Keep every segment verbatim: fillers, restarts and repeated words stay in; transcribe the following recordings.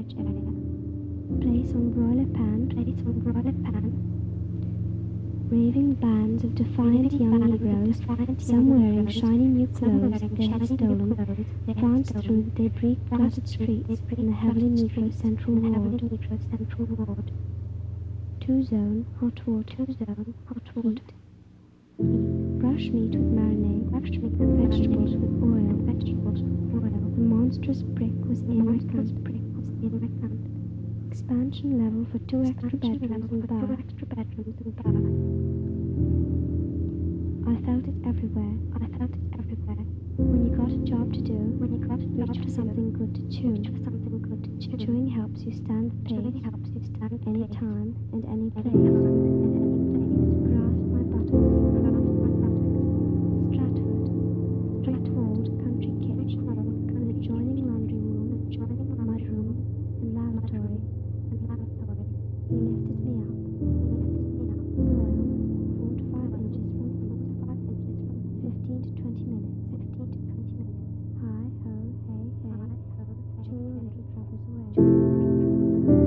Place on broiler pan. Place on broiler pan. Raving bands of defiant young Negroes, some wearing shiny new clothes they had stolen, pranced through the debris-cluttered streets in the heavily Negro Central Ward. Two-zone hot water. Two-zone hot water. Brush meat with marinade. Brush meat and vegetables with oil. Vegetables with oil. The monstrous brick was in my hand. Brick was in my hand. Expansion level for two extra bedrooms and bar. Two extra bedrooms and bar. I felt it everywhere. I felt it everywhere. When you got a job to do, when you got a job reach for something good to chew. Reach for something good to chew. Chewing helps you stand the pace. Chewing helps you stand any time and any place. And any place. Grasp my buttocks. Grasp my buttocks. Stratford. Stratford country kitchen. An adjoining laundry room. Adjoining mud room and lavatory. And lavatory. He lifted me up. He lifted me up. Boil. Four to five inches from four to five inches from fifteen to twenty minutes. Fifteen to twenty minutes. Hi ho, hey hey. Hi ho, hey. Two little troubles away. Two little troubles away.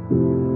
you.